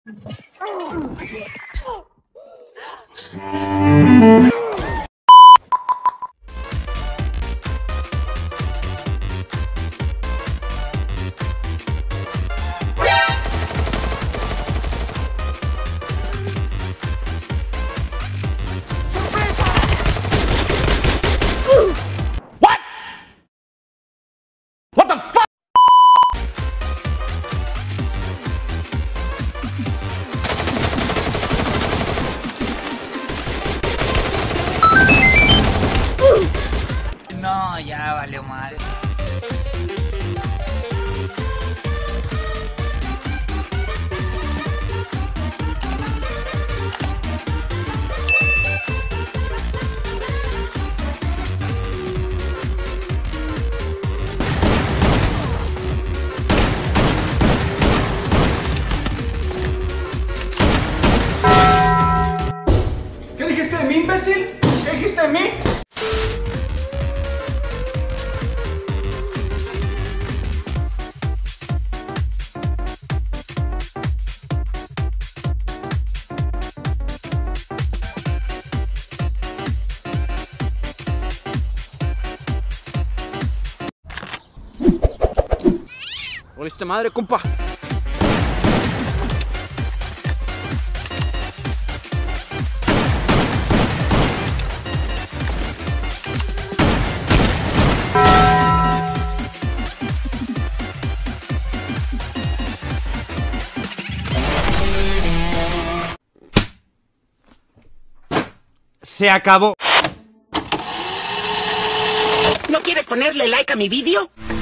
No, ya valió mal. ¿Qué dijiste de mí, imbécil? ¿Qué dijiste de mí? ¡Oliste madre, compa! Se acabó. ¿No quieres ponerle like a mi vídeo?